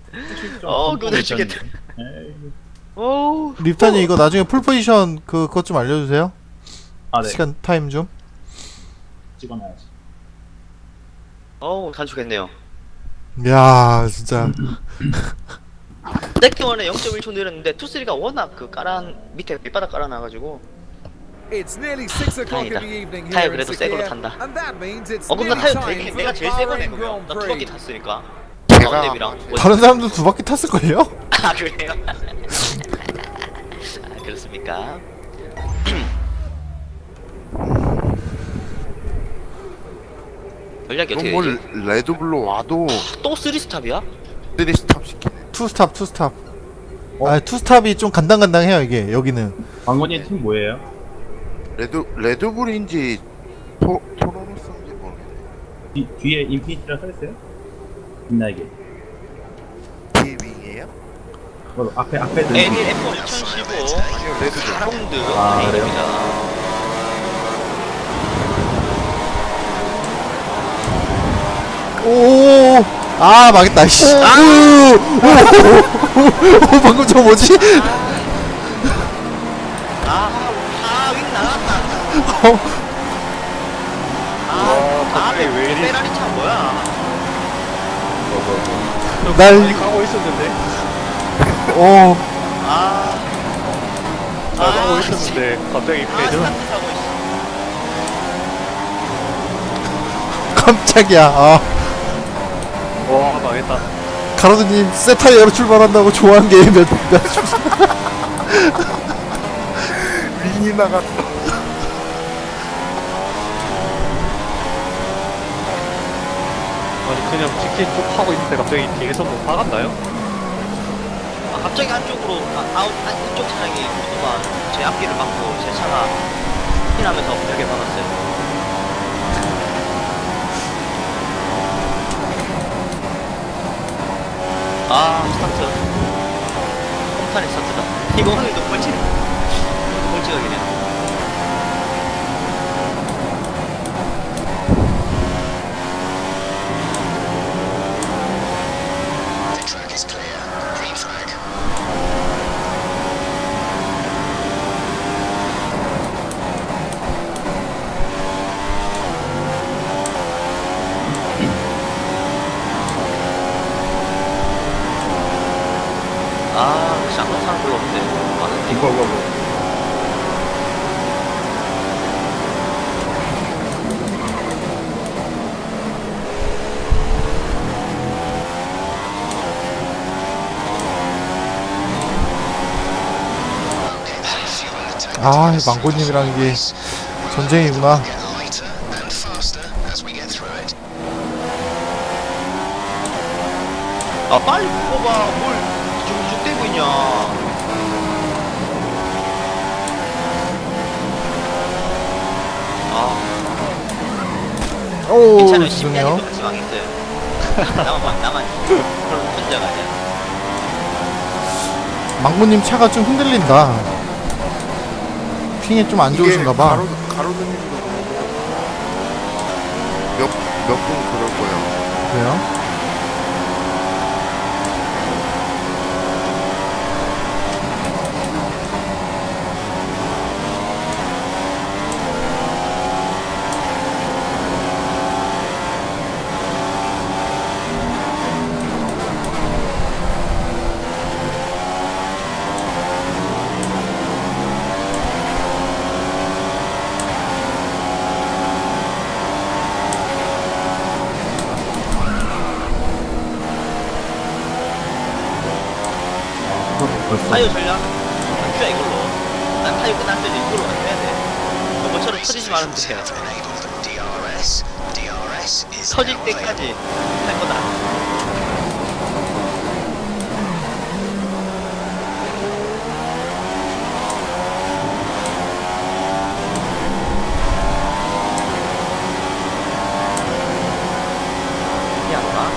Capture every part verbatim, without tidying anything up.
어 그거 죽겠다. 오 립탄이 이거 나중에 풀 포지션 그 그것 좀 알려주세요. 아, 네. 시간 타임 좀. 찍어놔야지. 어우 단축했네요. 야 진짜. 떼기원에 영 점 일 초 느렸는데 투쓰리가 워낙 그 깔아 밑에 밑바닥 깔아놔가지고 다행이다. 타이어 그래도 새 걸로 탄다. 어 그럼 나 타이어 되게 내가 제일 새 거네 그러면. 나 두 바퀴 탔으니까. 다운랩이랑 다른 사람도 두 바퀴 탔을걸요? 아 그래요? 아 그렇습니까? 전략이 어떻게 뭘 되지? 레드불로 와도 또 쓰리 스탑이야? 쓰리 스탑 시키네. 투 스탑 투 스탑. 어? 아 투 스탑이 좀 간당간당해요 이게 여기는. 광건이 팀 뭐예요? 레드 레드불인지 토 토로노스인지 모르겠네. 뒤, 뒤에 인피니티라 써있어요? 빛나게. T-윙이에요? 뭐 앞에 앞에 들고. 에닐 에프 원 이천십오 아니요 레드불. 라운드 아, 레인입니다. 오. 아 망했다. 씨. 오. 오. 방금 저거 뭐지? 아아윙 나갔다. 어. 아 왜 이리 페라리 차 뭐야? 날. 가고 있었는데. 오. 아. 아, 가고 있었는데 갑자기 아 배드. 스타트 사고 있어. 깜짝이야. 아. 와 망했다. 가로드님 새 타이어로 출발한다고 좋아한 게 몇 몇. 윙이 나갔어. 아니 그냥 직진 쭉 하고 있는데 갑자기 뒤에서 뭐 박았나요? 아 갑자기 한쪽으로 아, 아웃 아, 이쪽 차량이 모두가 제 앞길을 막고 제 차가 피나면서 벽에 박았어요. 아 스타트 홈판의 스타트다. 이거 오늘도 꼴찌 꼴찌각이네. 아 혹시 안 가는 사람 별로 없는데 많은데 이거 이거 뭐. 아 망고님이랑 이게 전쟁이구나. 아 빨리 뽑아봐. 뭘 쭉쭉대고 있냐. 아 오 괜찮아요. 죄송해요. 십 년이 같이 망했어요. 나만 막 나만 그런 혼자가 아니야. 망고님 차가 좀 흔들린다. 핑이 좀 안 좋으신가봐. 가로 가로드님도 몇몇 분 그럴 거예요. 그래요? 벌써. 타이어 전략 안주야 이걸로. 난 타이어 끝날 때 이걸로 해야 돼. 저번처럼 터지지 말으면 돼. 터질 때까지 할 거다. 이게 안 와?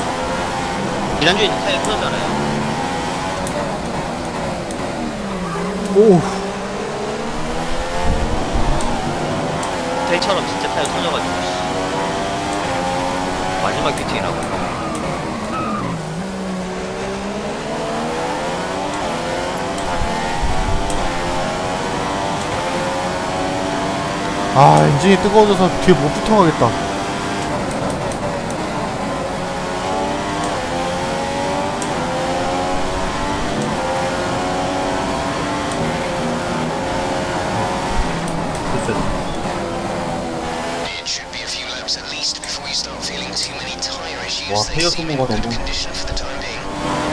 지난주에 타이어 터졌잖아요. 오. 델처럼 진짜 타이어 터져가지고 씨. 마지막 뷰팅이라고. 아, 엔진이 뜨거워져서 뒤에 못 붙어가겠다. 됐어요. It should be a few laps at least before you start feeling too many tire issues. 와, They 타이어 seem in 소모가 good 너무 condition for the time being.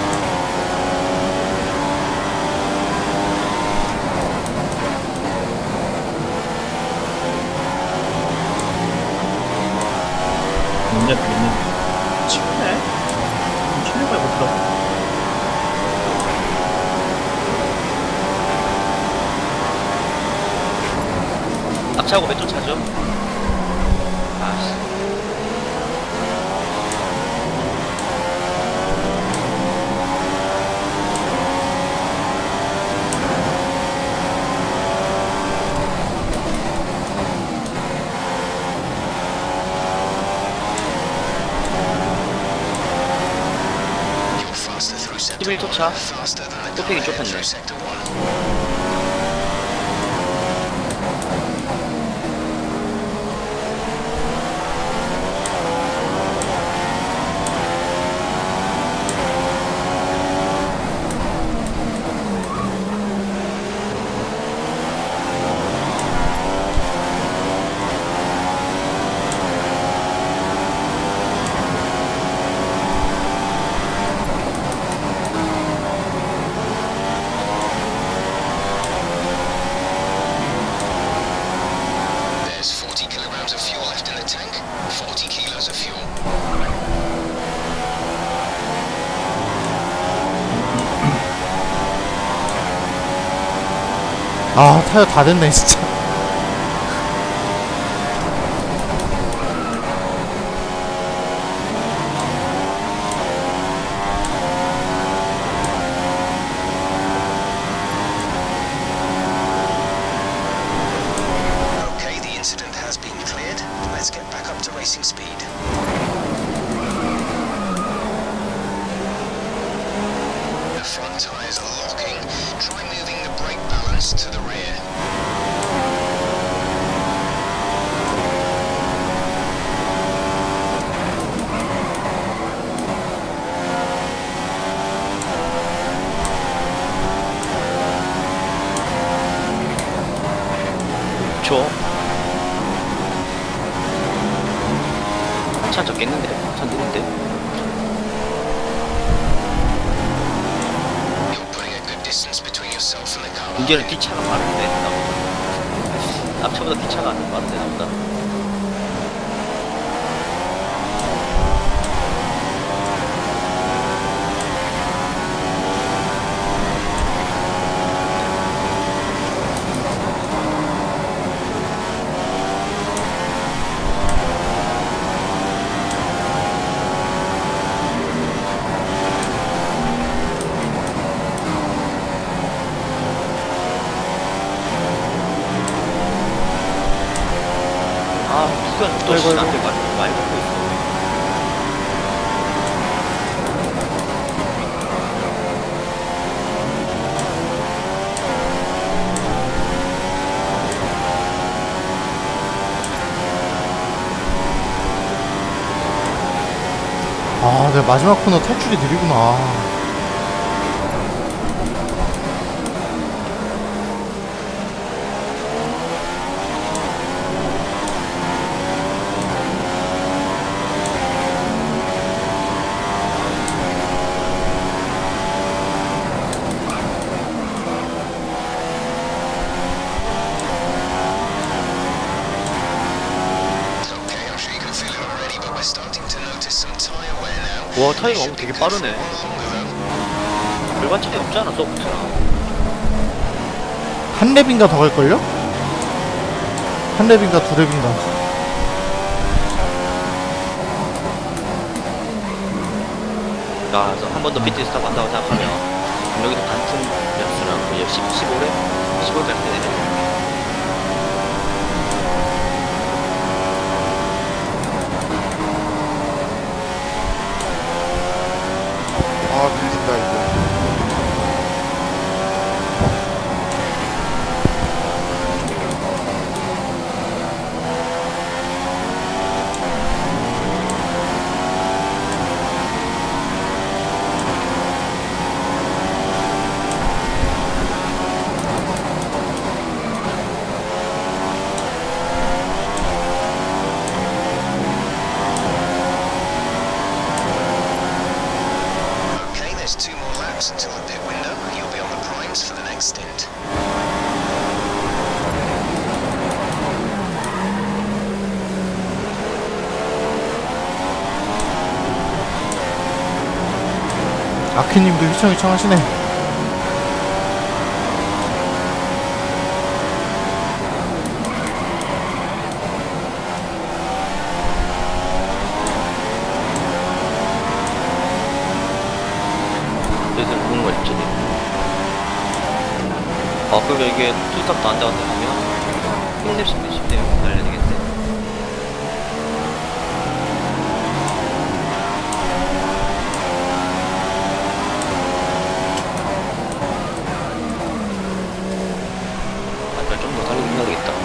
문제 되겠네. 치네? 치네가 못더라. 앞차고 몇 초 차죠? 아씨. You're faster through sector 십일 초 one, 차. faster than the 좁히긴 car 좁혔네. through sector one. There's forty kilograms of fuel left in the tank. forty kilos of fuel. 아, 타이어 다 됐네, 진짜. Okay, the incident has been cleared. Let's get back up to racing speed. The front tires are locking. Try moving the brake balance to the rear. 초. 한참 적겠는데? 한참 느린데? You're putting a good distance between yourself and the car. 문제는 뒷차가 빠른데, 나보다. 앞차보다 뒷차가 안 빠른데, 나보다. 아, 누가 또 아이고, 시간 안될 것 같아. 많이 먹고 있어. 아, 내가 마지막 코너 탈출이 느리구나. Okay, I'm sure you can feel it already, but we're starting to notice some tire wear now. 와, 타이가 너무 되게 빠르네. Longer though. 별반 차이 없잖아, 소프트랑. 한 랩인가 더 갈걸요? 한 랩인가 두 랩인가. 아, 그래서 한 번 더 피트 스탑 한다고 생각하면 여기서 반틈 몇수랑 십오 회? 십오일 갈 때네. 아 밀린다 이거. Okay, there's two more laps until the pit window. You'll be on the primes for the next stint. 아키님도 휘청 휘청 하시네. 여기서 보는 거 있지. 아, 그러면 이게 투스탑도 안 나간다 하면 십 렙, 십 렙, 십 렙 날려야 되겠네. 아, 좀 더 달리긴 해야 되겠다.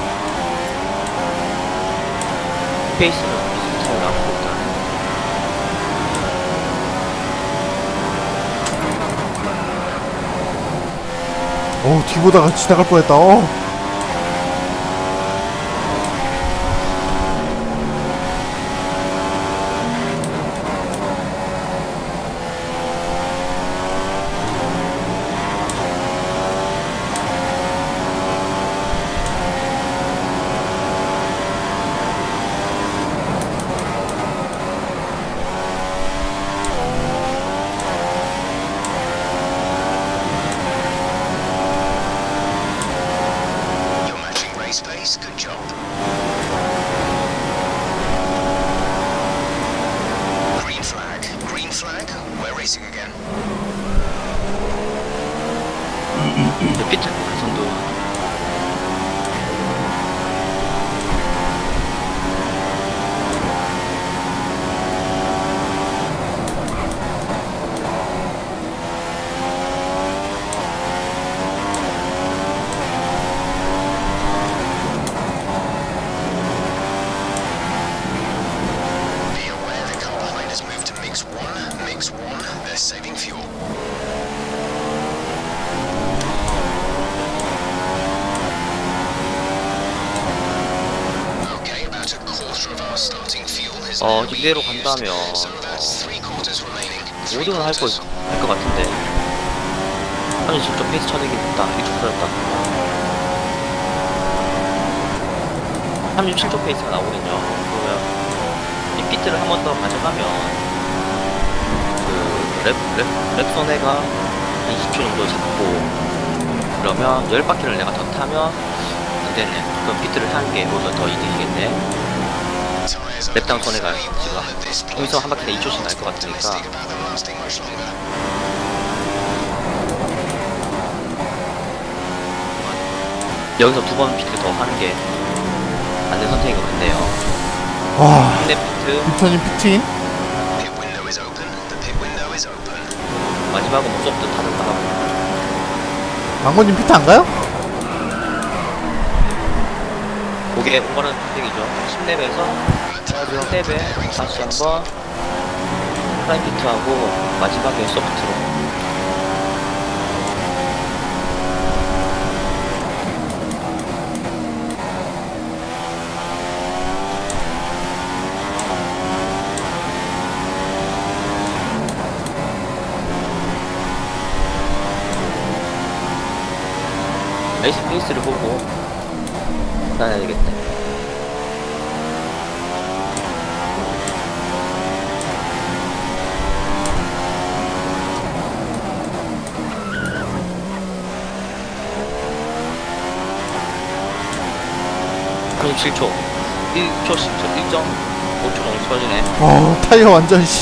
페이스는 비슷하게 나오고 있다. 어우, 뒤보다가 지나갈 뻔했다. 어. You're matching race pace. Good job. Green flag. Green flag. We're racing again. 피트 선도 Be aware the car behind has moved to mix one. Mix one. They're saving fuel. Okay, about a quarter of our starting fuel is 어, now being 이대로 used. 간다면 So that's three quarters remaining. Three 오등은 할 거 quarters. 할 것 같은데. 아니 지금 좀 페이스 쳐내겠다. 이쪽 터졌다. 삼십칠 초 페이스가 나오거든요. 그러면 이 피트를 한 번 더 가져가면 그 랩, 랩, 랩 손해가 이십 초 정도 잡고 그러면 십 바퀴를 내가 더 타면 안 되네. 그럼 피트를 하는 게 오히려 더 이득이겠네. Tires 랩당 are 손해가 fully 지금 worn at this point. 여기서 한 바퀴 이 초씩 날 것 같으니까 Optimistic about them lasting much longer. 여기서 두 번 피트 더 하는 게 맞는 선택인 것 같네요. 와, 근데 피트 빅터님 피트인? Pit window is open. The pit window is open. 마지막은 무섭듯 타든가. 망고님 피트 안 가요? 그게 온 거는 선택이죠. 십 렙에서 십 렙에 다시 한번 프라임 피트하고 마지막에 소프트로. 레이스 페이스를 보고 다녀야 되겠다. 삼십칠 초 일 초씩 일 점 오 초 정도 떨어지네. 어, 타이어 완전 씨.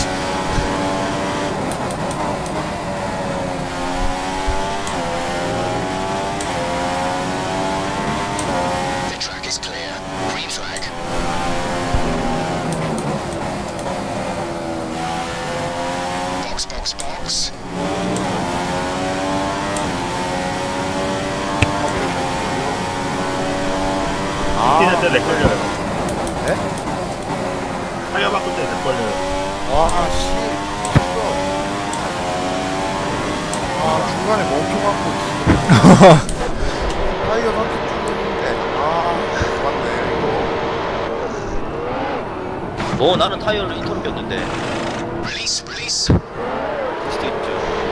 때 렉 걸려요. 네? 타이어 바꿀 때 렉 걸려요. 아, 씨. 이거. 아, 중간에 멈춰갖고 있어. 타이어 선택 중이었는데. 아, 맞네, 이거. 뭐 나는 타이어를 이토록 꼈는데 Release, release. 수도 있죠.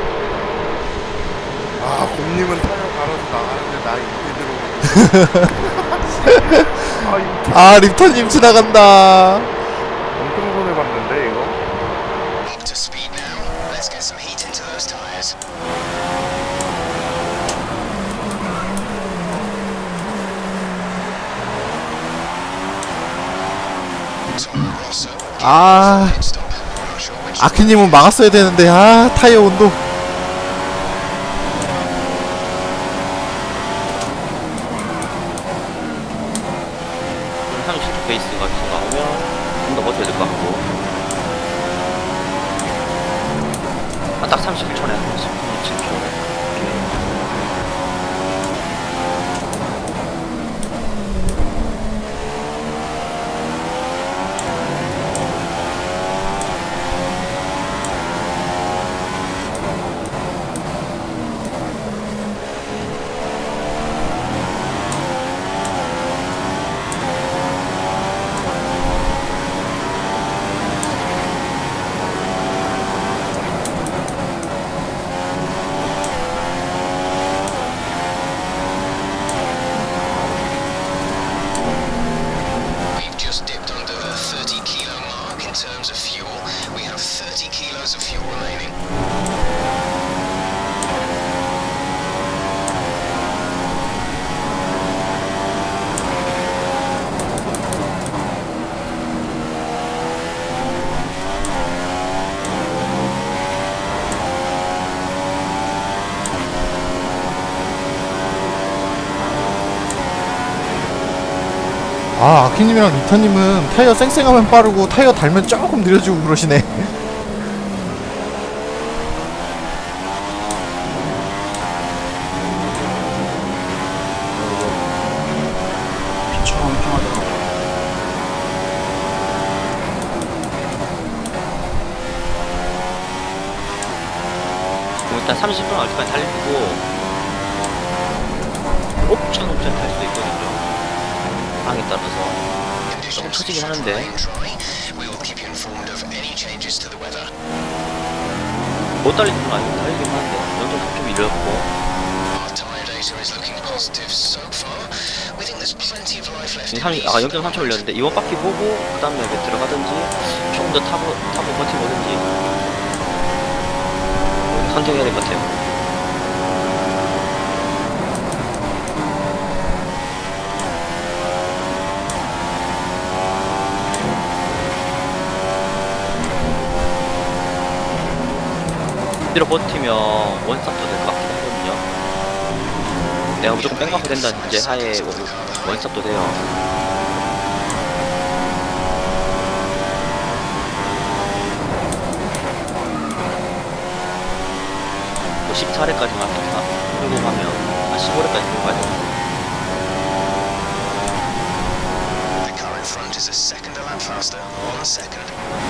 아, 곰님은 타이어 갈아서 나가는데 나 이렇게 들어오고. 아, 이거 아 립터님 지나간다. 엄청 손해봤는데, 이거? Up to speed now. Let's get some heat into those tires. Tom Rosso. 아 Pit stop. Not sure which. 아키님은 막았어야 되는데 아 타이어 온도. 삼십칠 초 베이스가 계속 나오면 좀 더 버텨야 될 것 같고. 아, 딱 삼십일 초네. 삼십칠 초. We've just dipped under the thirty kilo mark in terms of fuel. We have thirty kilos of fuel remaining. 아 아키님이랑 립터님은 타이어 쌩쌩하면 빠르고 타이어 달면 조금 느려지고 그러시네. 그럼 일단 삼십 분 얼마까지 달리고 옵션 옵션 탈 수도 있거든요. 방에 따라서 조금 처지긴 하는데 We will keep you informed of any changes to the weather. 못 달리는 건 아니고 달리긴 하는데 영점 삼 점 밀렸고. Our tire data is looking positive so far. We think there's plenty of life left in these. 아 영점 삼 점 밀렸는데 이번 바퀴 보고 그 다음에 들어가든지 조금 더 타고 타고 버티보든지 선택해야 될 것 같아요. 이대로 버티면 원스톱도 될 것 같긴 하거든요. 내가 무조건 백마크 된다는 이제 하에 원스톱도 돼요. 뭐 십사 회까지만 끌고 가면 한 십오 회까지 끌고 가야 돼요. The car in front is a second a lap faster. One second.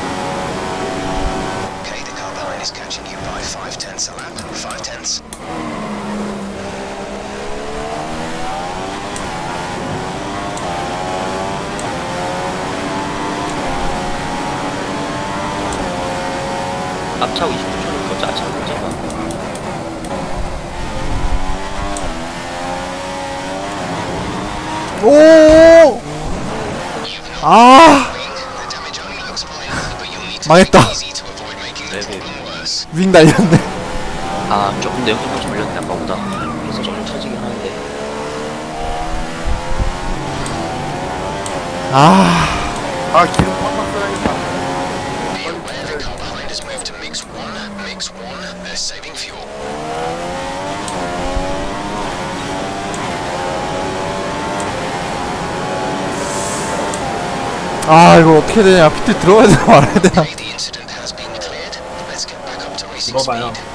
Okay, the car behind is catching you by five tenths a lap. Five tenths. 앞차고 이십구 초는 더 짜증 문제가. 오. 아 The damage only looks minor, but you'll need to 망했다. be easy to avoid making the 네, 네. problem worse. 윙 날렸네. 아 조금 더 영점 삼 점 밀렸네 아까보다. 그래서 조금 처지긴 하는데. 아 아, 기름 팍팍 써야겠다. Be aware the car behind has moved to mix one. Mix one. They're saving fuel. 아 이거 어떻게 되냐. 피트 들어가야 되나 말아야 되나. Okay, the incident has been cleared. Let's get back up to racing 물어봐요. speed.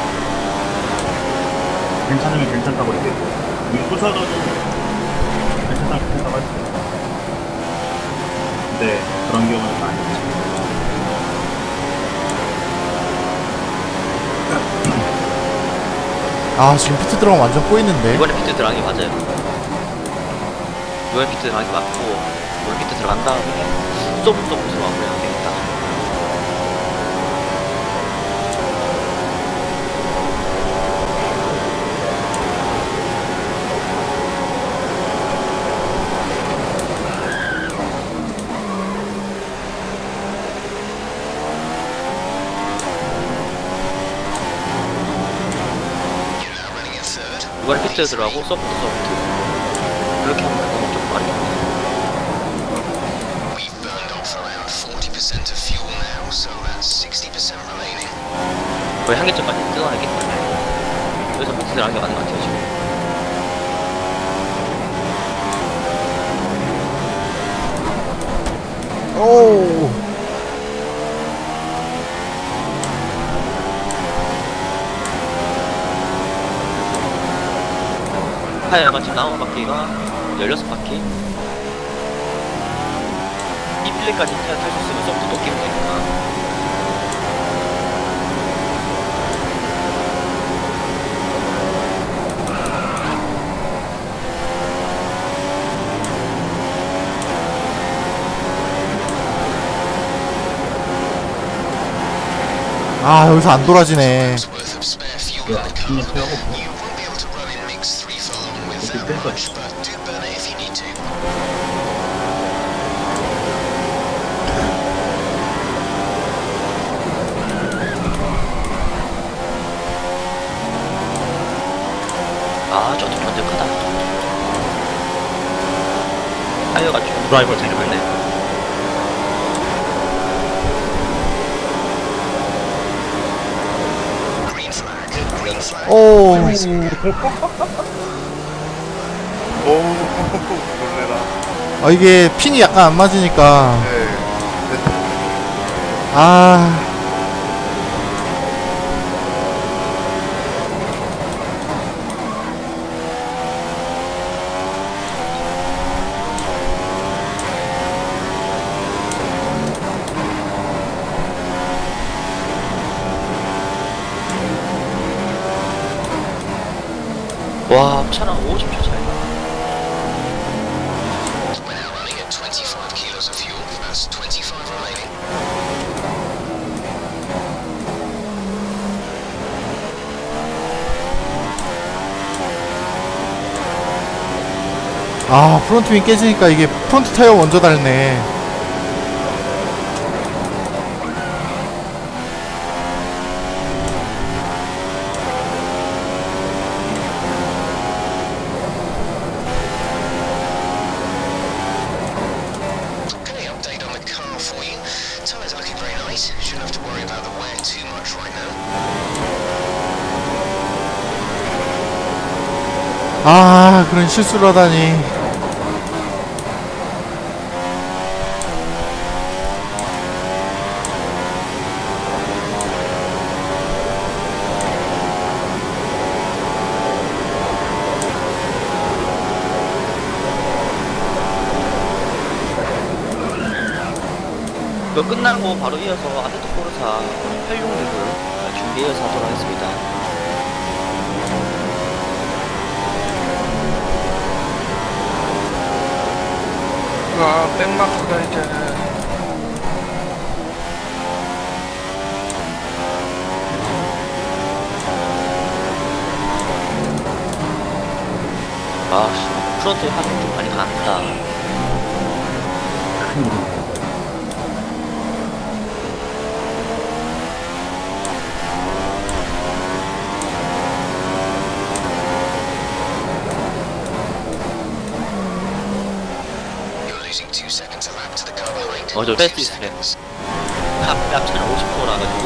괜찮으면 괜찮다고 얘기해. 이거 부서져도 세상 생각할 수 있어요. 네, 그런 경우는 많이 있죠. 아 지금 피트 들어가면 완전 꼬이는데. 이번에 피트 들어간 게 맞아요. 이번에 피트 들어간 게 맞고, 이번에 피트 들어간 다음에 쏘부 쏘부 들어가면 되겠다. You're now running in third. 이번에 피트 들어가고 서프트 서프트 이렇게 하면 너무 좀 빠르겠다. We've burned off around forty percent of fuel now, so that's sixty percent remaining. 거의 한계점까지 뜯어내겠다. 그래서 피트 들어간 게 맞는 것 같아요 지금. 오. 타이어가 지금 남은 바퀴가 열여섯 바퀴. 이 필렛까지 타이어 탈 수 있으면 서프트 높이면 되니까. 아 여기서 안 돌아지네. Worth of spare fuel 야, in the 그냥 car. 태워고 You won't be able to run in mix three for long with Okay, that good. much, but do burn it if you need to. 아, 저도 번쩍하다. 타이어가 좀 드라이버 잘 걸네. Green flag, green flag. 오. 오, 놀래라. 아 이게 핀이 약간 안 맞으니까. 네. 아. 와, 차랑 오십 초 차이가. We're now running at twenty-five kilos of fuel. That's twenty-five remaining. 아 프론트 윙 깨지니까 이게 프론트 타이어 먼저 닳네. Okay, update on the car for you. Tyres are looking very nice. Shouldn't have to worry about the wear too much right now. 아 그런 실수를 하다니. 이거 끝나고 바로 이어서 아세토 코르사 팔백육십을 준비해서 하도록 하겠습니다. 아, 백마크가 이제. 아, 씨, 프론트 화면 좀 많이 간다. 큰일이네. You're losing two seconds a lap to the car behind. 어, 저 Two 패스트 있으네. seconds. 앞, 앞차는 오십 퍼센트 나가지고.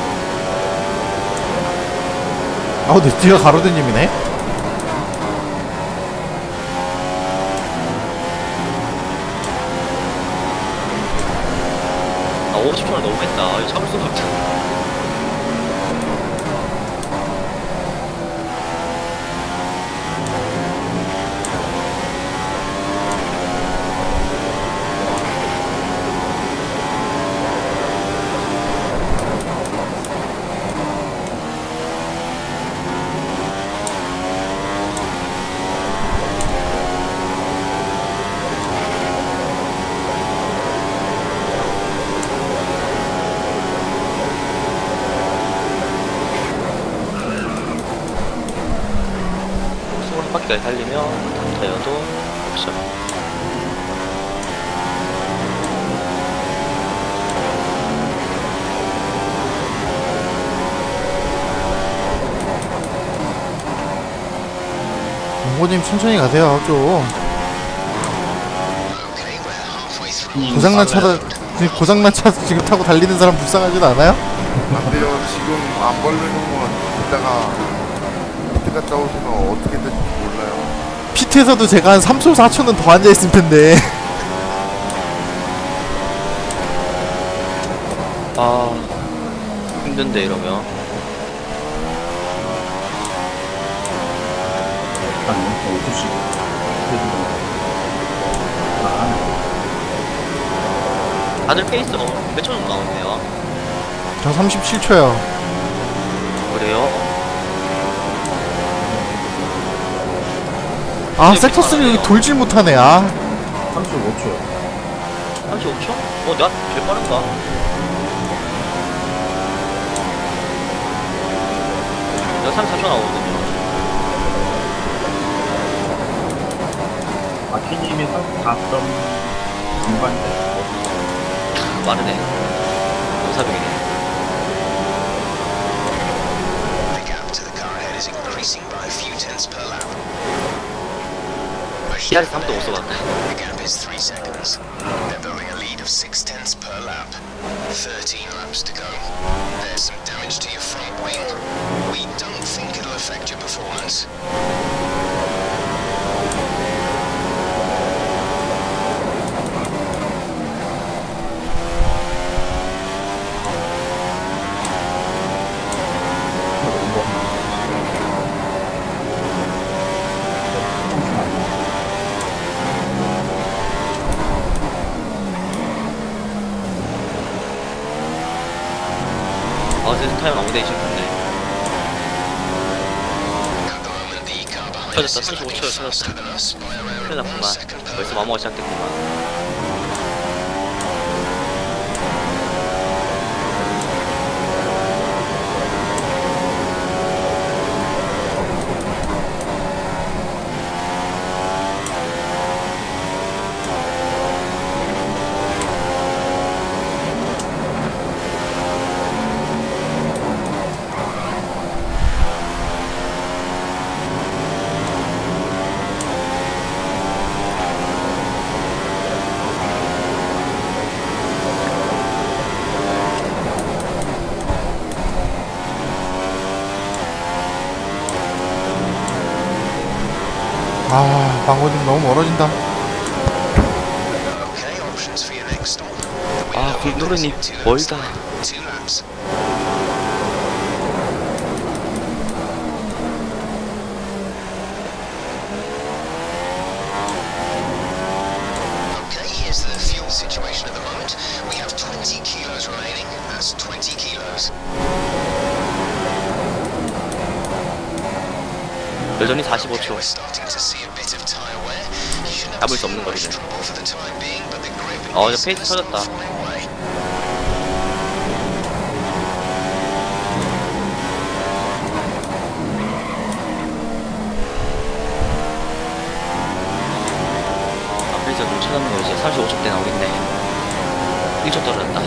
아 근데 뒤가 가로등님이네. 아, 오십 퍼센트 너무했다. 이거 참을 수가 없다. 바퀴까지 달리면 다음 타이어도 옵션. 용고님 천천히 가세요. 좀 Okay, we're halfway through. 고장난 차다 지금 고장난 차 지금 타고 달리는 사람 불쌍하지도 않아요? 안 돼요. 지금 안 벌리는 건 이따가 피트 갔다 오시면 어떻게 될지 몰라요. 피트에서도 제가 한 삼 초 사 초는 더 앉아 있을 텐데. 아 힘든데 이러면. 아니요, 오십 시. 아, 다들 페이스 어, 몇 초 정도 나오네요. 저 삼십칠 초요. 그래요? 아 섹터 쓰리 여기 돌질 못하네. 아 삼십오 초. 삼십오 초? 어 내가 제일 빠른가? 내가 삼십사 초 나오거든요. 아키님이 삼십사 점 중반대. 빠르네. 오사백이네. The gap to the car ahead is increasing by a few tenths per lap. 히아리 삼도 못 써봤다. The gap is three seconds. They're building a lead of six tenths per lap. thirteen laps to go. There's some damage to your front wing. We don't think it'll affect your performance. 아 진짜 타이어 너무 되기 싫은데. At the moment, the car behind 찾았다. us is 삼십오 lapping 초를 faster 찾았다. than us by 큰일 around one 났구만. second per 벌써 lap. 마모가 시작됐구만. 아 방고님 너무 멀어진다. Okay, options for your next stop. The 아 window 굴노르님 opens in two 멀다. laps. Two laps. Okay, here's the fuel situation at the moment. We have twenty kilos remaining. That's twenty kilos. 여전히 사십오 초. We're starting to see a bit of tire wear. You shouldn't have 잡을 수 too 없는 much 거리네. trouble for the time being, but the grip 어, is 이제 페이스 slowly 터졌다. falling away. 앞에서 좀 찾았는 거 이제 삼십오 초 대 나오겠네. 일 초 떨어졌다.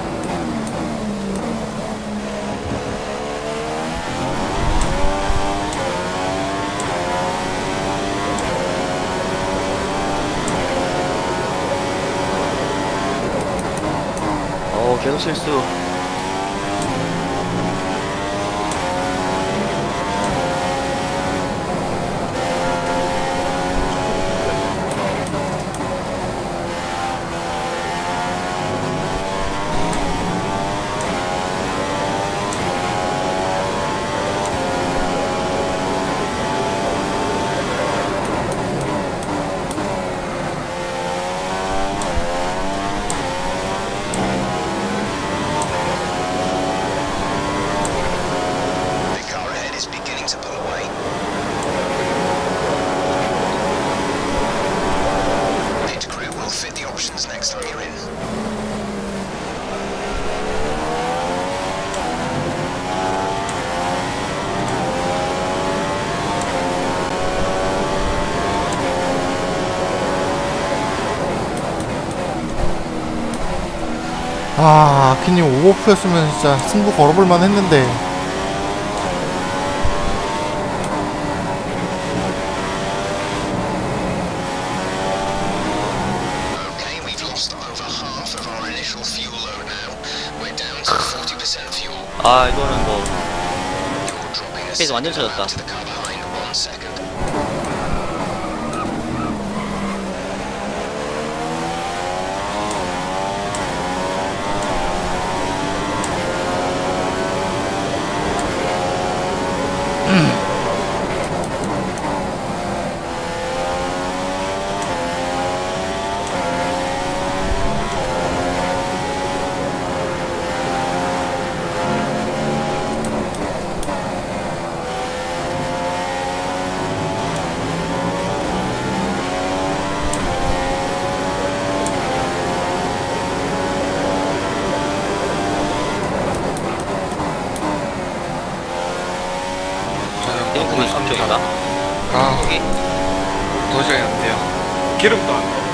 어 계속 실수. 아 아키님 오버프였으면 진짜 승부 걸어볼만 했는데. Okay, we've lost over half of our initial fuel load now. We're down to forty percent fuel. 아 이거는 뭐 You're dropping a 페이스 완전 second 쳐졌다. lap to the car behind one second. 탱크는 삼쪽인가? 아, 여기 도저히 안 돼요. 기름도 안 넣고.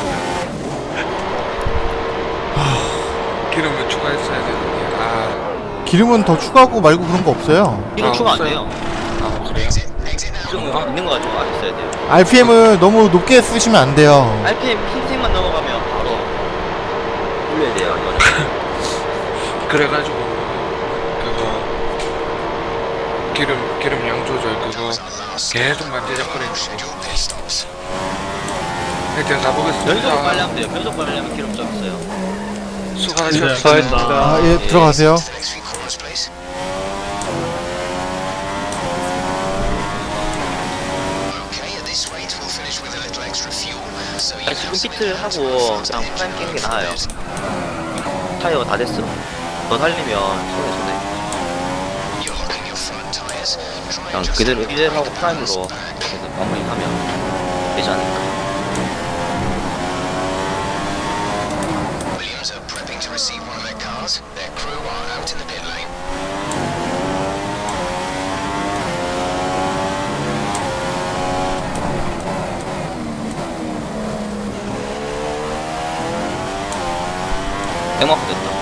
기름을 추가했어야 되는데. 아, 기름은 더 추가하고 말고 그런 거 없어요. 이름 아, 추가 안 없어요? 돼요. 아, 그래요? Exit, exit now. 이름 있는 거 가지고 안 했어야 돼요. 알피엠을 너무 높게 쓰시면 안 돼요. 알피엠 흰색만 넘어가면 바로 올려야 돼요. 이거는. 그래가지고, 그거, 기름, 기름 양 조절 그거 계속 만지작거리는 거. Scheduled pit stops. 일단 가보겠습니다. 변속 빨리 하면 돼요. 변속 빨리 하면 기름 좀 있어요. 수고하셨습니다. 수고하셨습니다. 아 예 들어가세요. The next few corners, please. Okay, at this rate, we'll finish with a little extra fuel. So you 아니, 지금 have some 피트를 input 하고 to 그냥 the 프라임 깨는 게 engine 나아요. outfit. 타이어가 다 됐어. 더 달리면 손해 손해. You're locking your front tires. Try 그냥 and just 그대로 hold 이대로 하고 the 프라임으로 balance back. 계속 마무리하면 되지 않을까. Williams are prepping to receive one of their cars. Their crew are out in the pit lane. 땡마크 됐다.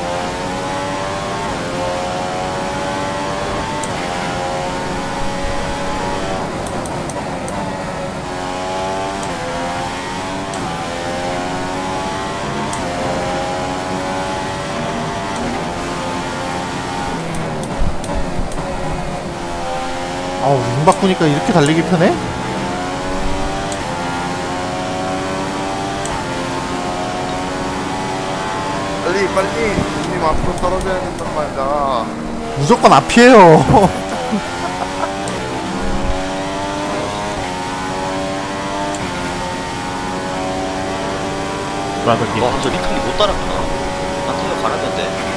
아우 윙 바꾸니까 이렇게 달리기 편해? 빨리 빨리 님 앞으로 떨어져야 된단 말이야. 무조건 앞이에요. 브라더님. 와, 저 리턴이 못 따랐구나. 난 타이어 갈았는데.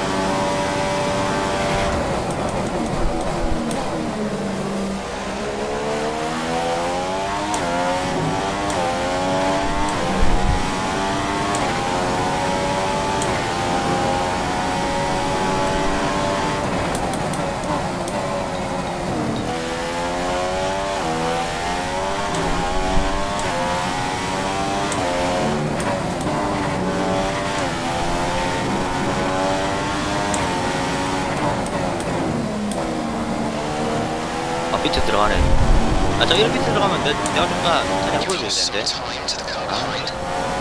아, 비트 들어가네. 아, 저 일 비트 들어가면 내, 내가 뭔가 그냥 You've 보여줘야 lost 되는데. some time to the car behind.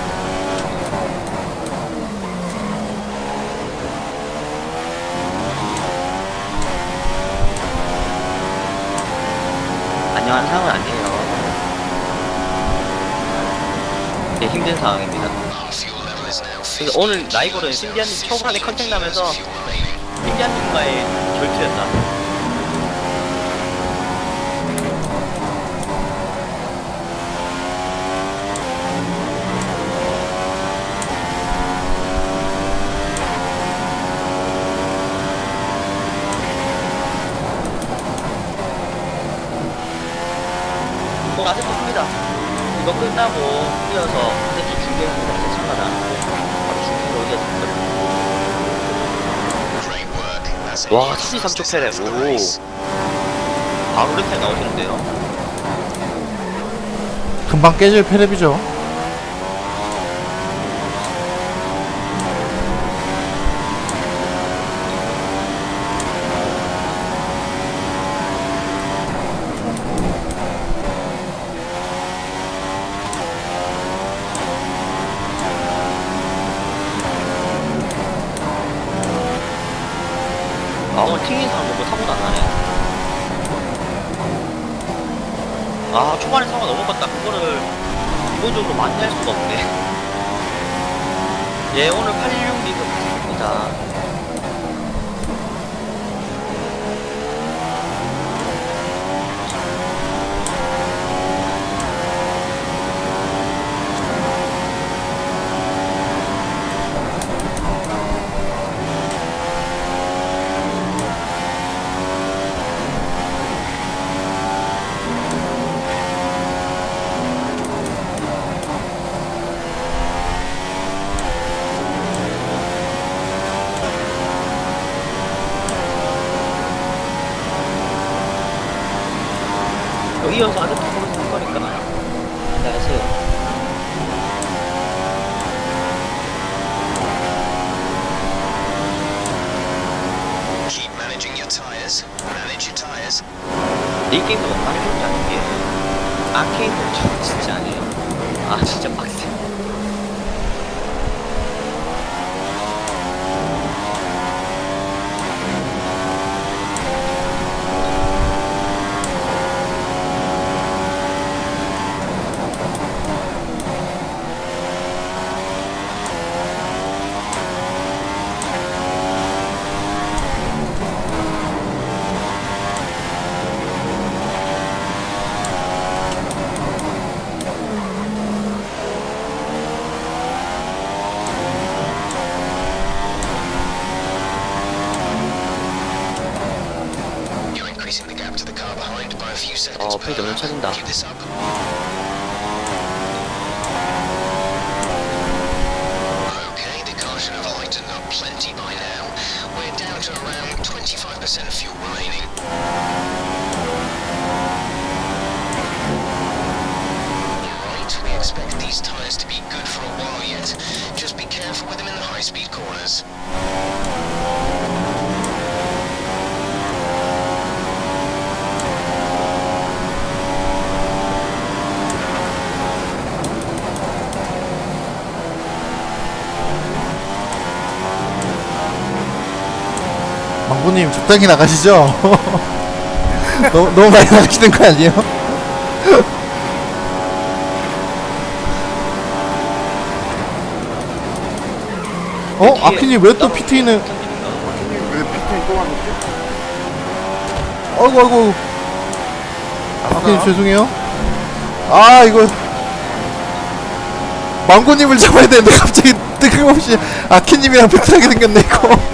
안녕한 상황은 아니에요. 네, 힘든 상황입니다. Our fuel level is now 그래서 오늘 라이벌은 신비한님 초반에 컨택 나면서 fuel remaining. 신비한님과의 결투였다. 뭐 아직 없습니다. 이거 끝나고 이어서 컨텐츠 중계하는 거 괜찮하다. 바로 중계로 이어서 Great work. That's it. 와, 칠십삼 초 패래. 오. 바로 이렇게 나오시는데요. 금방 깨질 페랩이죠. 아 초반에 사고 넘어갔다. 그거를 기본적으로 많이 할 수가 없네. 예 오늘 팔십육 리그 맞습니다. 이어서 아주 토크를 할 거니까 안녕하세요. Keep managing your tires. Manage your tires. 이 게임도 많이 좋지 않은 게 아케이드는 저 진짜 아니에요. 아 진짜 빡세. 어, 페이지 오늘 찾는다. Okay, the car should have lightened up plenty by now. We're down to around twenty-five percent fuel remaining. Alright, we expect these tyres to be good for a while yet. Just be careful with them in the high-speed corners. 망고님 적당히 나가시죠? 너무, 너무 많이 나가시는 거 아니에요? 어? 아키님 왜 또 피티는 왜 피팅이 또 왔는지? 아이고 아이고 아키님 죄송해요. 아 이거 망고님을 잡아야 되는데 갑자기 뜬금없이 아키님이랑 배틀하게 생겼네 이거.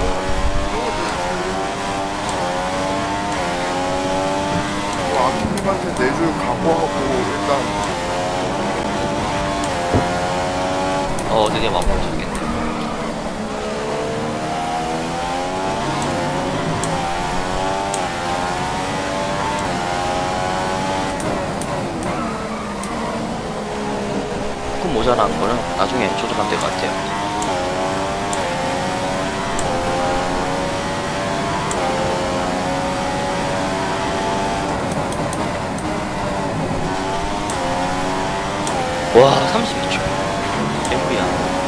아키님한테 내줄 각오하고 일단 어 드디어 마법 잡겠네. 조금 모자란 거는 나중에 조절하면 될 것 같아요. 와 삼십이 초 엠비야.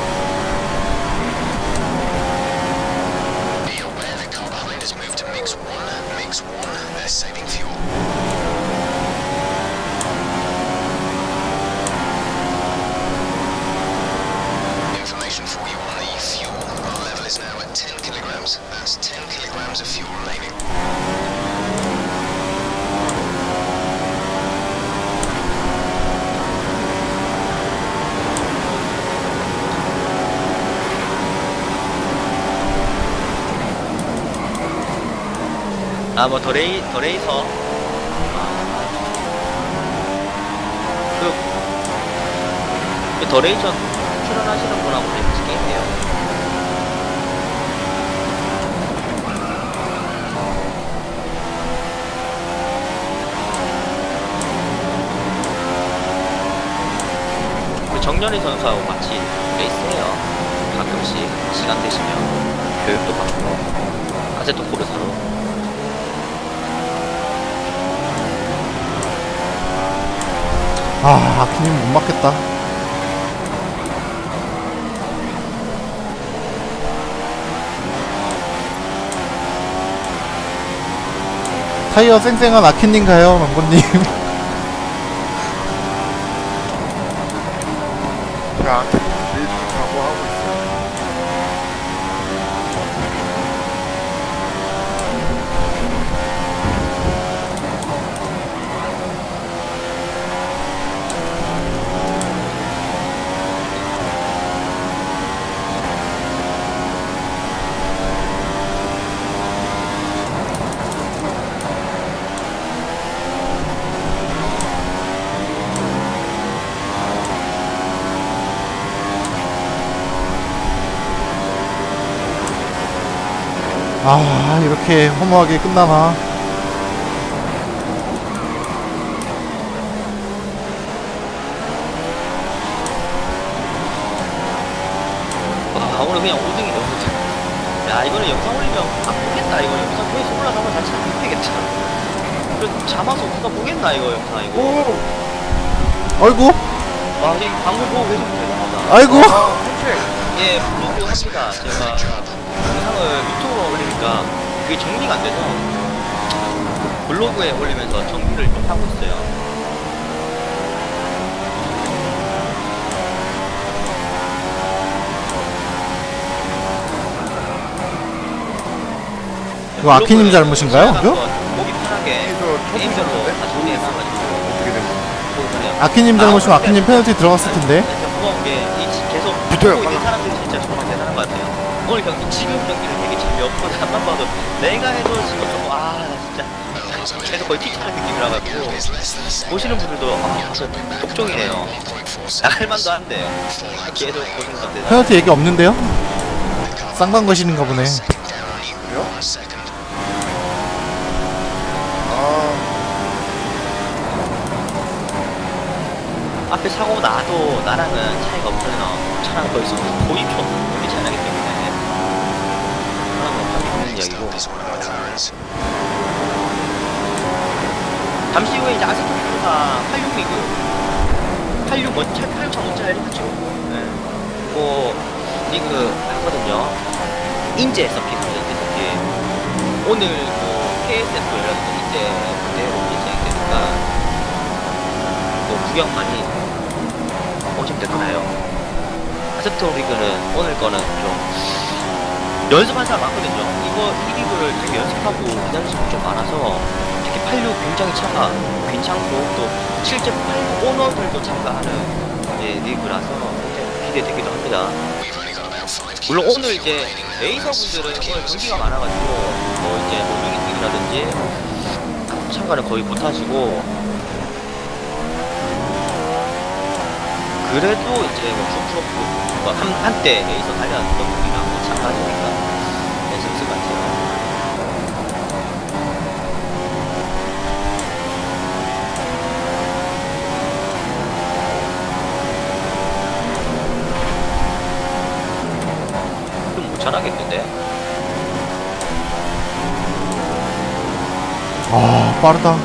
Be aware the car behind has moved to mix one. Mix one. They're saving fuel. Information for you on the fuel. Our level is now at ten kilograms. That's ten kilograms of fuel remaining. 아 뭐 더레이 더레이서 그, 그 더레이전 출연하시는 분하고 같이 게임해요. 그 정연희 선수하고 같이 레이스해요. 가끔씩 시간 되시면 교육도 받고 아세토 코르사로. 아 아키님 못 맞겠다. 타이어 쌩쌩한 아키님 가요 망고님. 아 이렇게 허무하게 끝나나. 아 오늘 그냥 오 등이 너무 좋다. 야 이거는 영상 올리면 안 보겠다. 이거 영상 조회수 올라가면 다시 안 되겠다. 그래 잠아서 누가 보겠나 이거 영상 이거. 아이고 와 이 방송 보고 계속 대단하다. 아이고. 예 블로그 합니다. 제가 영상을 유튜브로 올리니까 그게 정리가 안 돼서 블로그에 올리면서 정리를 좀 하고 있어요. 이거 아키님 잘못인가요? 이거? 보기 편하게 그래서 게임별로 쳐주셨는데? 다 정리해놔가지고 어떻게 된 거예요? 아키님 잘못이면 아키님 페널티 들어갔을 텐데. 진짜 무거운 게 이 계속 붙어요, 보고 있는 빨라. 사람들이 진짜 정말 대단한 것 같아요. 오늘 경기 지금 경기는 되게 재미없고 한번 봐도 내가 해도 지금 조금 아나 진짜 계속 거의 틱하는 느낌이라 가지고 보시는 분들도 아 진짜 독종이네요. 나갈 만도 한데 계속 보시는 건데. 페널티 얘기 없는데요? 쌍방 거시는가 보네. 그래요? 아, 앞에 사고 나도 나랑은 차이가 없어요. 차랑 더 있으면 거의 좀 그렇지 않기 때문에 하나는 감이 있는 이야기고. 잠시 후에 이제 아스톤 비타 팔십육 리그 팔십육 먼저 팔십육 차 먼저 알려주죠. 네. 뭐 리그 하거든요. 인제 서킷 인제 서킷 오늘 뭐 케이에스에서 열렸던 인제 무대로 인정이 되니까 뭐 구경 많이 오시면 될 거예요. 아스톤 리그는 오늘 거는 좀 연습한 사람 많거든요. 이거 이 리그를 되게 연습하고 기다리시는 분 좀 많아서 특히 팔십육 굉장히 차가 괜찮고 또 실제 팔십육 오너들도 참가하는 이제 리그라서 굉장히 기대되기도 합니다. 물론 오늘 이제 레이서 분들은 오늘 경기가 많아가지고 뭐 이제 모빙이라든지 참가는 거의 못하시고 그래도 이제 뭐 슈프로프 뭐 한, 한때 레이서 달려왔던 분이랑 뭐 참가하시니까 재밌을 것 같아요. 좀 못 잘하겠는데? 아 빠르다.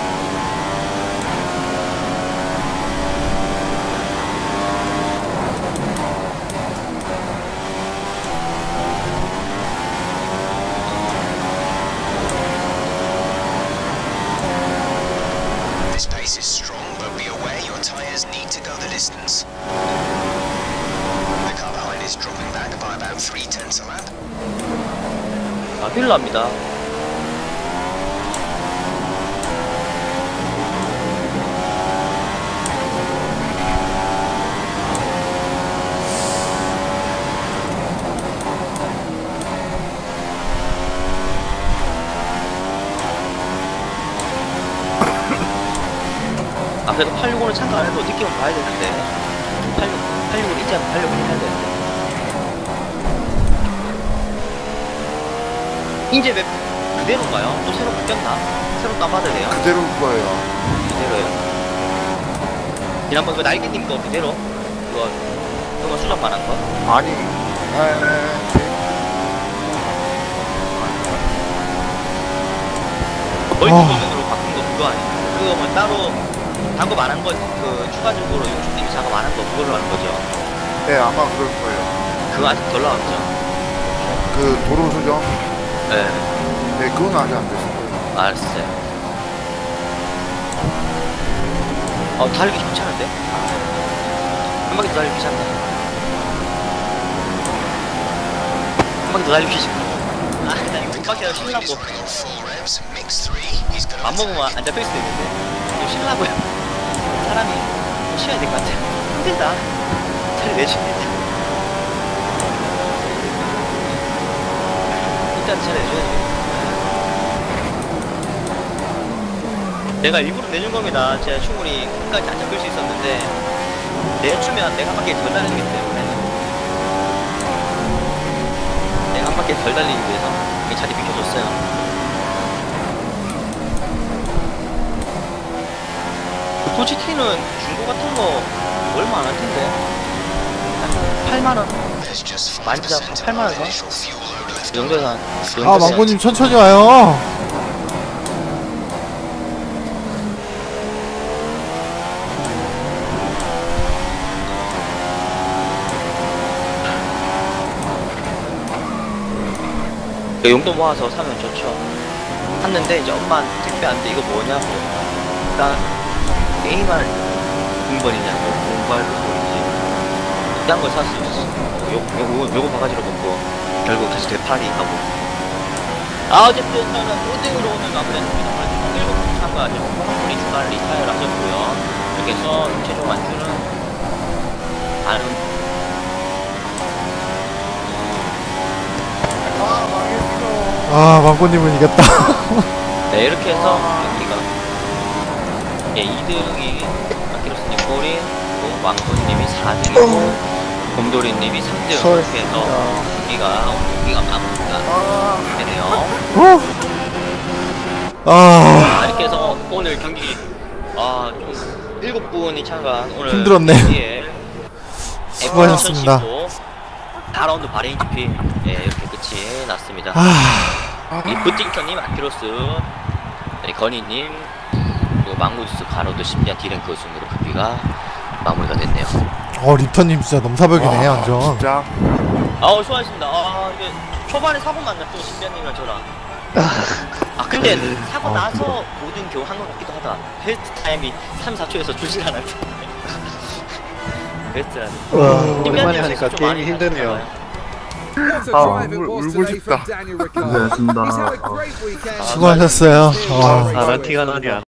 This pace is strong, but be aware your tyres need to go the distance. The car behind is dropping back by about three tenths a lap. 아, 휠러입니다. 아, 그래도 팔십오는 참가 안 해도 느낌은 봐야 되는데. 팔십육, 팔십오를 잊지 않고 팔십오를 해야 되는데. 이제 왜 그대로인가요? 또 새로 바뀌었나? 새로 따받으래요? 그대로일 거예요. 그대로요. 지난번 그 날개님 거 그대로? 그거, 그거 수정 말한 거? 아니, 에, 멀티버전으로 바꾼 거 그거 아니에요? 그거 뭐 따로 단거 말한 거, 그 추가적으로 용축님이 작업 말한 거 그걸로 하는 거죠? 네, 아마 그럴 거예요. 그거 아직 덜 나왔죠? 그 도로 수정, 네, 네, 그건 아직 안 됐을 거예요. 알았어요. 어, 달리기 괜찮은데? 한 바퀴 더 달리기 괜찮네. 한 바퀴 더 달리기 괜찮네. 아, 나 이거 한 바퀴 더 쉬려고. 안 먹으면 안 잡힐 수도 있는데. 이거 쉬려고요. 사람이 쉬어야 될 것 같아요. 힘들다. 차라리 내쉬면 일단 차라리 내줘야 돼. 내가 일부러 내준 겁니다. 제가 충분히 끝까지 안 잡힐 수 있었는데 내주면 내가 한 바퀴 덜 달리기 때문에 내가 한 바퀴 덜 달리기 위해서 자리 비켜줬어요. 그 도지티는 중고 같은 거 얼마 안 할 텐데. 팔만 원. There's just 많이 five 잡아. percent of 팔만 our 원. initial fuel load left 그 정도에서 한. 그 아 정도에서 망고님 천천히 와요. 그 용돈 모아서 사면 좋죠. 샀는데 이제 엄마 택배한테 이거 뭐냐고. 일단 게임할 공번이냐고 공부할 공번이지. 딴 걸 살 수 있어. 요, 요, 요거 바가지로 먹고 결국 다시 되팔이 하고. 아 어쨌든 저는 오 등으로 오늘 마무리했습니다. 오늘 일곱 분 참가하죠. 한 분이 주말 리타이어를 하셨고요. 이렇게 해서 최종 완주는 다른 아 망고님은 이겼다. 네 이렇게 해서 경기가 예 이 등이 마키로스님 꼴인 또 왕손님이 사 등이고 곰돌이님이 삼 등 이렇게 해서 경기가 경기가 마무리가 되네요. 아 아, 이렇게 해서 오늘 경기 아좀 일곱 분이 참가한 오늘 힘들었네. 경기에 수고하셨습니다. 사 라운드 바레인 지피 예 이렇게 끝이 났습니다. 아, 이 부팅턴님 아키로스 네, 건희님 그리고 망고주스 가로드 심지어 디랭크 우승으로 경기가 마무리가 됐네요. 어 리터님 진짜 넘사벽이네 완전. 진짜 아우 수고하셨습니다. 아 이게 초반에 사고 만났죠 심지어님이랑 저랑. 아 근데 사고 나서 모든 겨우 한 것 같기도 하다. 베스트 타임이 삼, 사 초에서 주질 않았대. 베스트라는. 오랜만에 하니까 게임이 힘드네요. 아 울, 울고 싶다. 고생하셨습니다. 수고하셨어요. 어. 아, 난 티가 나냐.